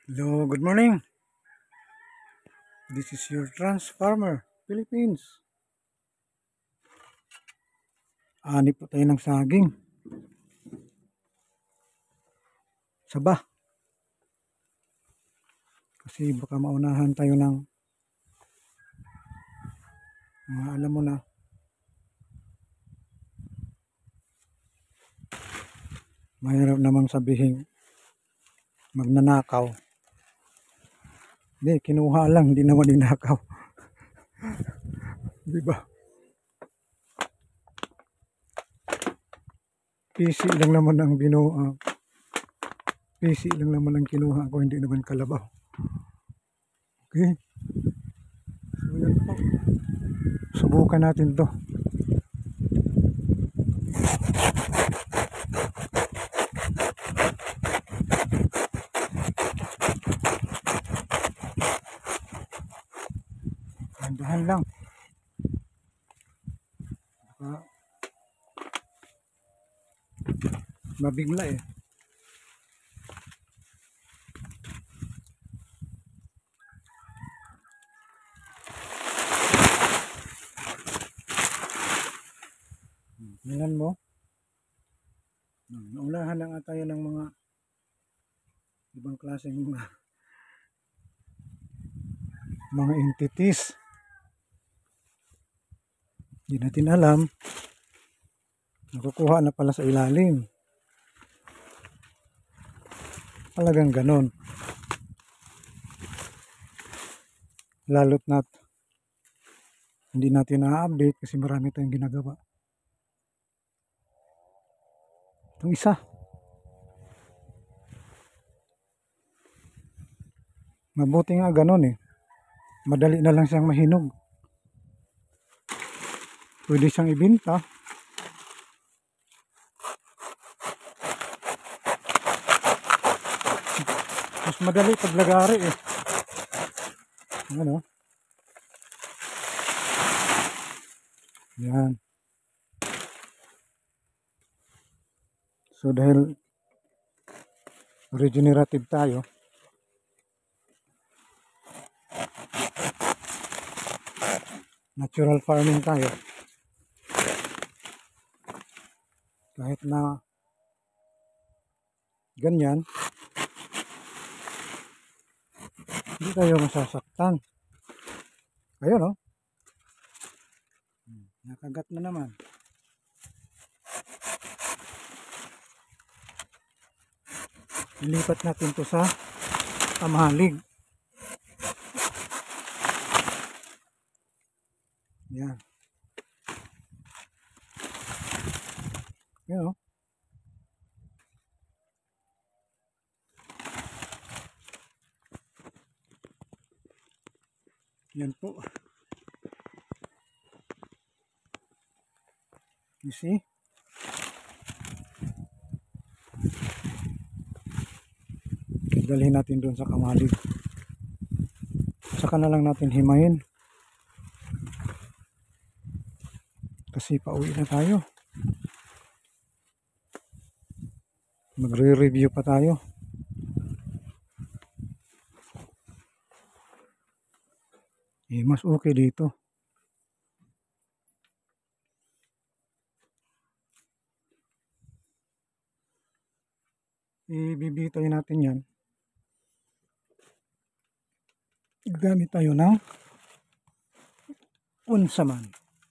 Hello, good morning. This is your Transfarmer, Philippines. Ani po tayo ng saging. Saba. Kasi baka maunahan tayo ng mga alam mo na. Mahirap namang sabihin magnanakaw. Hindi, kinuha lang, hindi naman ninakaw. Diba? PC lang naman ang PC lang naman ang kinuha ko, hindi naman kalabaw. Okay. So yan po. Subukan natin to. Dahan lang. Baka mabigla eh. Tingnan mo. Naunahan lang tayo ng mga ibang klaseng mga entities. Hindi natin alam. Nakukuha na pala sa ilalim. Talagang ganon. Lalo't na hindi natin na-update kasi marami tayong ginagawa. Itong isa. Mabuti nga ganon eh. Madali na lang siyang mahinog. Pwede siyang ibenta. Mas madali paglagari eh. Ano? Yan. So dahil regenerative tayo, natural farming tayo, kahit na ganyan, hindi tayo masasaktan. Ayun oh. Nakagat na naman. Ilipat natin to sa tamahalig. Yan. Yan o. Yan po. You see? Dalhin natin doon sa kamalig. Saka na lang natin himayin. Kasi pauwi na tayo. Magre-review pa tayo. Mas okay dito. Ibibitay natin yan. Gamit tayo ng unsaman.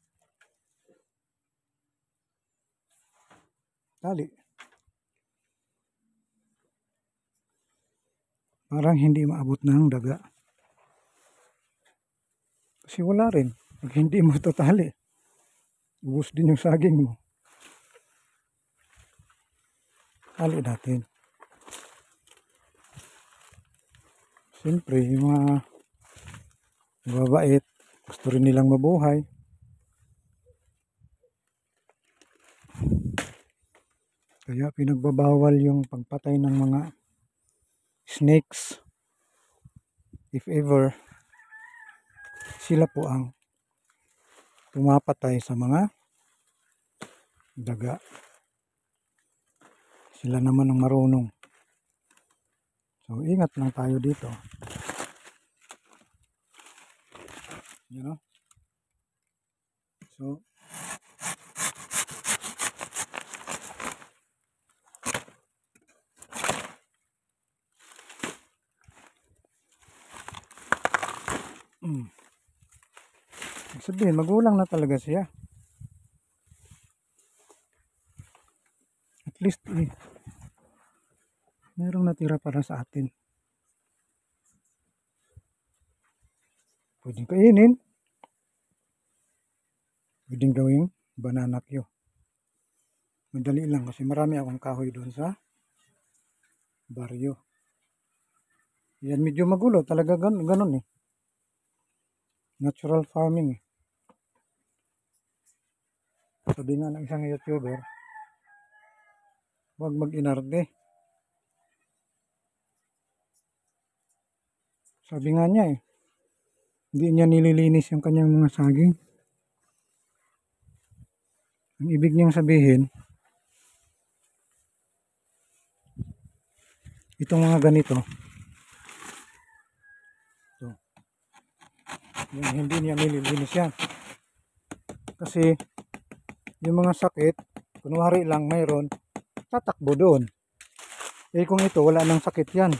Tali. Parang hindi maabot ng daga. Kasi wala rin. Pag hindi mo ito tali, ubos din yung saging mo. Tali natin. Siyempre, yung mga mababait, gusto rin nilang mabuhay. Kaya pinagbabawal yung pagpatay ng mga snakes. If ever, sila po ang tumapatay sa mga daga. Sila naman ang marunong So ingat lang tayo dito. You know? So sabihin, magulang na talaga siya. At least, merong natira para sa atin. Pwedeng kainin. Pwedeng gawing banana cue. Madali lang kasi marami akong kahoy doon sa baryo. Yan, medyo magulo. Talaga ganun eh. Natural farming eh. Sabi nga ng isang YouTuber, huwag mag-inarte. Sabi nga niya eh, hindi niya nililinis yung kanyang mga saging. Ang ibig niyang sabihin, itong mga ganito, ito, yung hindi niya nililinis yan. Kasi yung mga sakit, kunwari lang mayroon, tatakbo doon. Eh kung ito, wala nang sakit yan.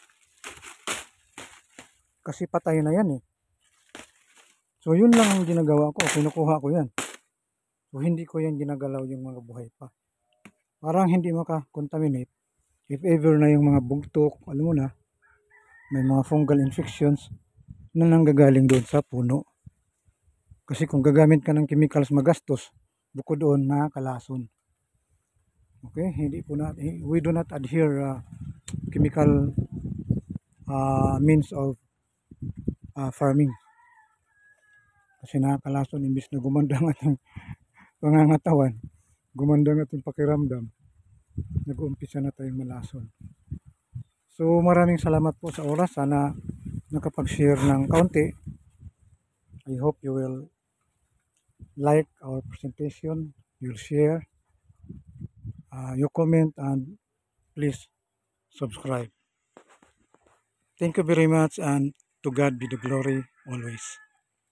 Kasi patay na yan eh. So yun lang ang ginagawa ko, kinukuha ko yan. So hindi ko yan ginagalaw yung mga buhay pa. Parang hindi maka-contaminate. If ever na yung mga bugtok, alam mo na, may mga fungal infections na nanggagaling doon sa puno. Kasi kung gagamit ka ng chemicals magastos, bukod doon nakakalason. Okay, we do not adhere chemical means of farming. Kasi nakakalason, imbis na gumanda ang ating pangangatawan, gumanda ang ating pakiramdam, nag-uumpisa na tayong malason. So maraming salamat po sa oras. Sana nakapag-share ng kaunti. I hope you will like our presentation, you'll share, you comment, and please subscribe. Thank you very much, and to God be the glory always.